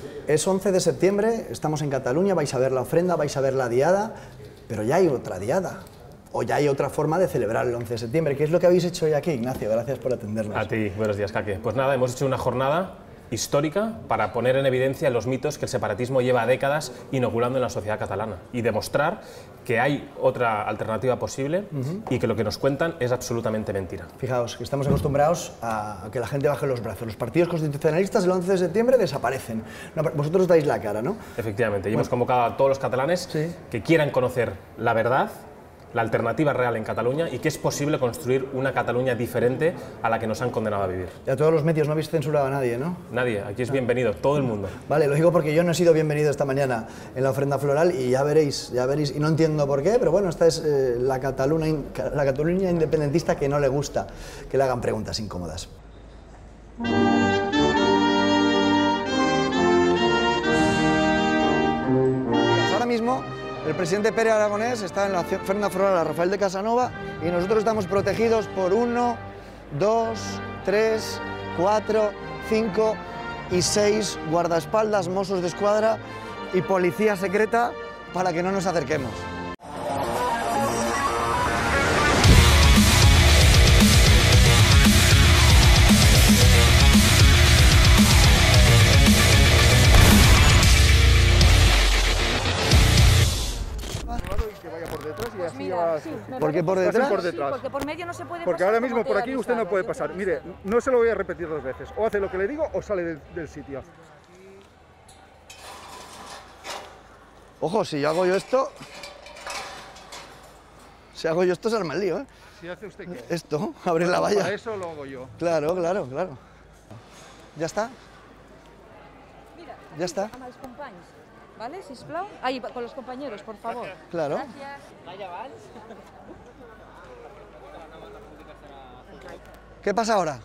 Es 11 de septiembre, estamos en Cataluña, vais a ver la ofrenda, vais a ver la diada, pero ya hay otra diada. O ya hay otra forma de celebrar el 11 de septiembre. ¿Qué es lo que habéis hecho hoy aquí, Ignacio? Gracias por atendernos. A ti, buenos días, Kake. Pues nada, hemos hecho una jornada histórica para poner en evidencia los mitos que el separatismo lleva décadas inoculando en la sociedad catalana y demostrar que hay otra alternativa posible y que lo que nos cuentan es absolutamente mentira. Fijaos, que estamos acostumbrados a que la gente baje los brazos. Los partidos constitucionalistas el 11 de septiembre desaparecen. No, vosotros dais la cara, ¿no? Efectivamente, y hemos convocado a todos los catalanes que quieran conocer la verdad, la alternativa real en Cataluña y que es posible construir una Cataluña diferente a la que nos han condenado a vivir. Y a todos los medios no habéis censurado a nadie, ¿no? Nadie, aquí es bienvenido, todo el mundo. Vale, lo digo porque yo no he sido bienvenido esta mañana en la ofrenda floral y ya veréis, y no entiendo por qué, pero bueno, esta es la Cataluña independentista que no le gusta que le hagan preguntas incómodas. Ahora mismo el presidente Pere Aragonés está en la ofrenda floral a Rafael de Casanova y nosotros estamos protegidos por 1, 2, 3, 4, 5 y 6 guardaespaldas, Mossos d'Esquadra y policía secreta para que no nos acerquemos. ¿Por qué por detrás? Por detrás. Sí, porque por medio no se puede porque pasar. ahora mismo por aquí usted no puede pasar. Mire, no se lo voy a repetir 2 veces. O hace lo que le digo o sale del sitio. Ojo, si yo hago yo esto... Si hago yo esto se arma el lío, ¿eh? ¿Si hace usted qué? Esto, abrir la valla. Para eso lo hago yo. Claro, claro, claro. ¿Ya está? Mira, ¿Ya está? amb els companys, ¿vale? Sisplau. Ahí, con los compañeros, por favor. Claro. Gracias. ¿Qué pasa ahora?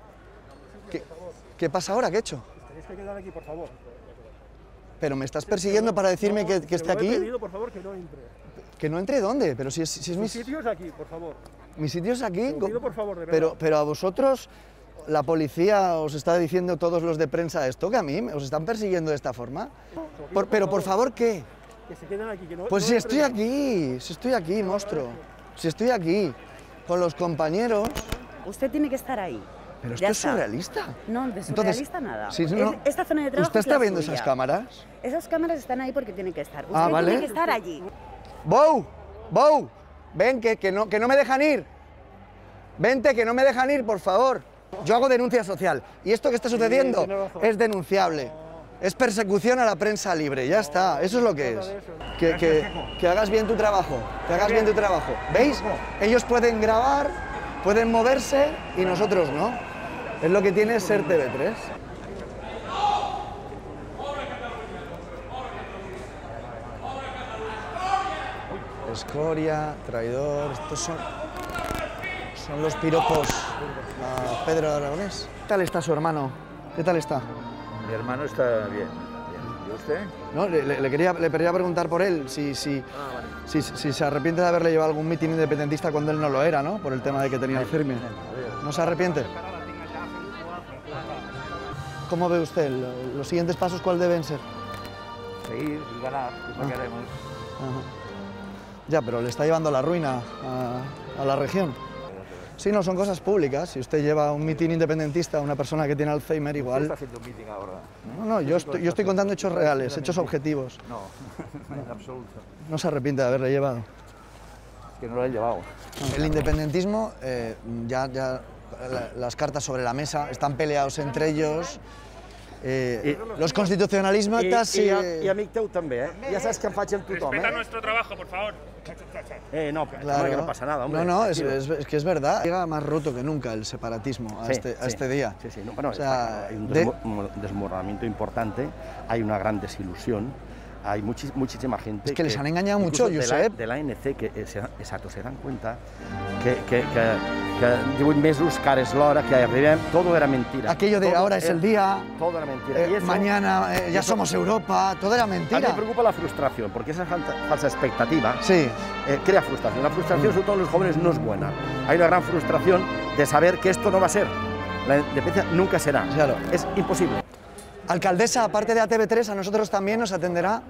¿Qué pasa ahora? ¿Qué he hecho? Tenéis que quedar aquí, por favor. ¿Pero me estás persiguiendo para decirme que esté aquí? Te he pedido, por favor, que no entre. ¿Que no entre dónde? Pero si es Mi sitio es aquí, por favor. ¿Mi sitio es aquí? Te lo pido, por favor, de verdad. Pero a vosotros, la policía os está diciendo todos los de prensa esto, que a mí os están persiguiendo de esta forma. Pero por favor, ¿qué? Que se queden aquí, que no... Pues no si entren. estoy aquí, monstruo. Si estoy aquí, con los compañeros. Usted tiene que estar ahí. Pero Ya esto es está. surrealista. No, de Entonces, surrealista nada. si no- Esta zona de trabajo ¿Usted es está la viendo suya. esas cámaras? Esas cámaras están ahí porque tienen que estar. Usted ¿vale? tiene que estar allí. ¡Bou! ¡Bou! Ven, que no me dejan ir. Vente, que no me dejan ir, por favor. Yo hago denuncia social. Y esto que está sucediendo tiene razón. es denunciable. Es persecución a la prensa libre, ya está. Eso es lo que es. Que hagas bien tu trabajo. Que hagas bien tu trabajo. ¿Veis? Ellos pueden grabar, pueden moverse y nosotros no. Es lo que tiene ser TV3. Escoria, traidor, estos son los piropos a Pedro Aragonés. ¿Qué tal está su hermano? ¿Qué tal está? Mi hermano está bien. ¿Y usted? No, le quería preguntar por él, si se arrepiente de haberle llevado a algún mitin independentista cuando él no lo era, ¿no? Por el tema de que tenía el firme. ¿No se arrepiente? ¿Cómo ve usted? ¿Los siguientes pasos cuáles deben ser? Seguir y ganar, es lo que haremos. Ajá. Ya, pero le está llevando a la ruina a la región. Sí, no, son cosas públicas. Si usted lleva a un mitin independentista a una persona que tiene Alzheimer, ¿Usted igual... está haciendo un meeting ahora? No, yo estoy contando hechos reales, hechos objetivos. No, en absoluto. No se arrepiente de haberle llevado. Es que no lo he llevado. El independentismo, las cartas sobre la mesa, están peleados entre ellos. Los constitucionalistas... I amic teu també, eh? Ja saps que em faig amb tothom, Respeta nuestro trabajo, por favor. No, Claro. que no pasa nada, hombre. No, es que es verdad. Llega más roto que nunca el separatismo a este día. Sí, sí. No, bueno, O sea, hay un desmoronamiento importante, hay una gran desilusión, hay muchísima gente... Es que les han engañado mucho, Josep. De la ANC, que exacto, se dan cuenta que 18 mesos, que ara és l'hora, que arribem, todo era mentira. Aquello de ahora es el día, Todo era mentira. Y eso, mañana ya somos Europa, todo era a mí mentira. me preocupa la frustración, porque esa falsa expectativa Sí, crea frustración. La frustración, sobre todo en los jóvenes, no es buena. Hay una gran frustración de saber que esto no va a ser. La independencia nunca será. Claro. Es imposible. Alcaldesa, aparte de a TV3, a nosotros también nos atenderá.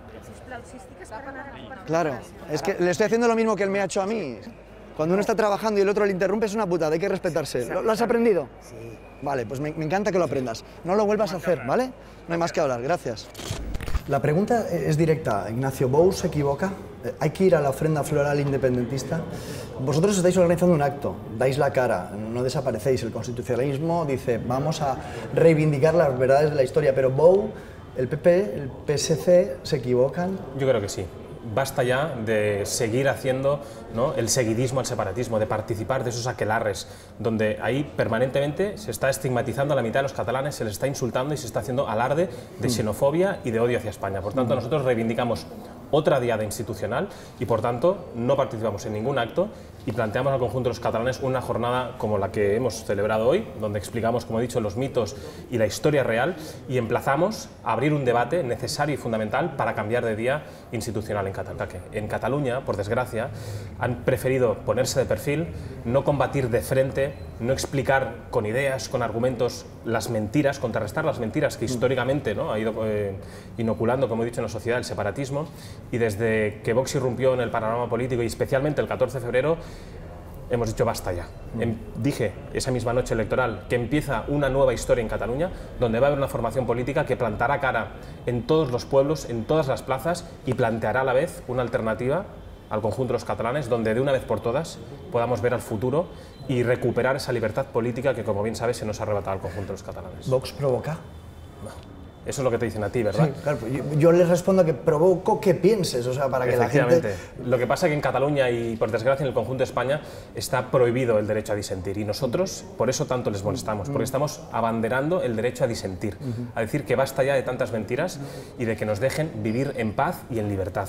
Claro, es que le estoy haciendo lo mismo que él me ha hecho a mí. Cuando uno está trabajando y el otro le interrumpe es una putada, hay que respetarse. ¿Lo has aprendido? Sí. Vale, pues me encanta que lo aprendas. No lo vuelvas a hacer, ¿vale? No hay más que hablar, gracias. La pregunta es directa. Ignacio, ¿Bou se equivoca? ¿Hay que ir a la ofrenda floral independentista? Vosotros estáis organizando un acto, dais la cara, no desaparecéis. El constitucionalismo dice, vamos a reivindicar las verdades de la historia, pero Bou, el PP, el PSC, ¿se equivocan? Yo creo que sí. Basta ya de seguir haciendo, ¿no?, el seguidismo al separatismo, de participar de esos aquelarres, donde ahí permanentemente se está estigmatizando a la mitad de los catalanes, se les está insultando y se está haciendo alarde de xenofobia y de odio hacia España. Por tanto, nosotros reivindicamos otra diada institucional y, por tanto, no participamos en ningún acto y planteamos al conjunto de los catalanes una jornada como la que hemos celebrado hoy, donde explicamos, como he dicho, los mitos y la historia real y emplazamos a abrir un debate necesario y fundamental para cambiar de día institucional en Cataluña. En Cataluña, por desgracia, han preferido ponerse de perfil, no combatir de frente, no explicar con ideas, con argumentos, las mentiras, contrarrestar las mentiras que históricamente, ¿no?, ha ido inoculando, como he dicho, en la sociedad el separatismo. Y desde que Vox irrumpió en el panorama político y especialmente el 14 de febrero, hemos dicho basta ya. Dije esa misma noche electoral que empieza una nueva historia en Cataluña, donde va a haber una formación política que plantará cara en todos los pueblos, en todas las plazas y planteará a la vez una alternativa al conjunto de los catalanes, donde de una vez por todas podamos ver al futuro y recuperar esa libertad política que, como bien sabes, se nos ha arrebatado al conjunto de los catalanes. ¿Vox provoca? No. Eso es lo que te dicen a ti, ¿verdad? Sí, claro. Yo les respondo que provoco que pienses, o sea, para que la gente... Lo que pasa es que en Cataluña y, por desgracia, en el conjunto de España está prohibido el derecho a disentir y nosotros por eso tanto les molestamos, porque estamos abanderando el derecho a disentir, a decir que basta ya de tantas mentiras y de que nos dejen vivir en paz y en libertad.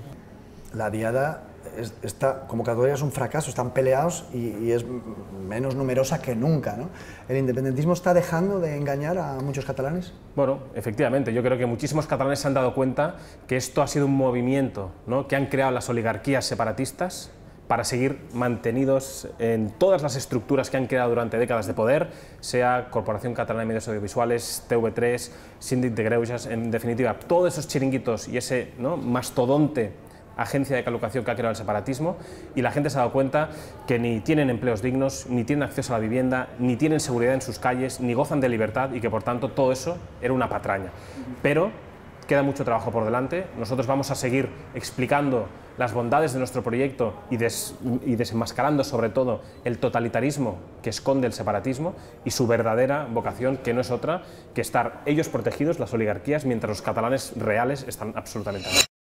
La diada, esta convocatoria es un fracaso, están peleados y es menos numerosa que nunca, ¿no? ¿El independentismo está dejando de engañar a muchos catalanes? Bueno, efectivamente, yo creo que muchísimos catalanes se han dado cuenta que esto ha sido un movimiento, ¿no?, que han creado las oligarquías separatistas para seguir mantenidos en todas las estructuras que han creado durante décadas de poder, sea Corporación Catalana de Medios Audiovisuales, TV3, Síndic de Greuges, en definitiva, todos esos chiringuitos y ese, ¿no?, mastodonte agencia de colocación que ha creado el separatismo, y la gente se ha dado cuenta que ni tienen empleos dignos, ni tienen acceso a la vivienda, ni tienen seguridad en sus calles, ni gozan de libertad y que por tanto todo eso era una patraña. Pero queda mucho trabajo por delante, nosotros vamos a seguir explicando las bondades de nuestro proyecto y desenmascarando sobre todo el totalitarismo que esconde el separatismo y su verdadera vocación, que no es otra que estar ellos protegidos, las oligarquías, mientras los catalanes reales están absolutamente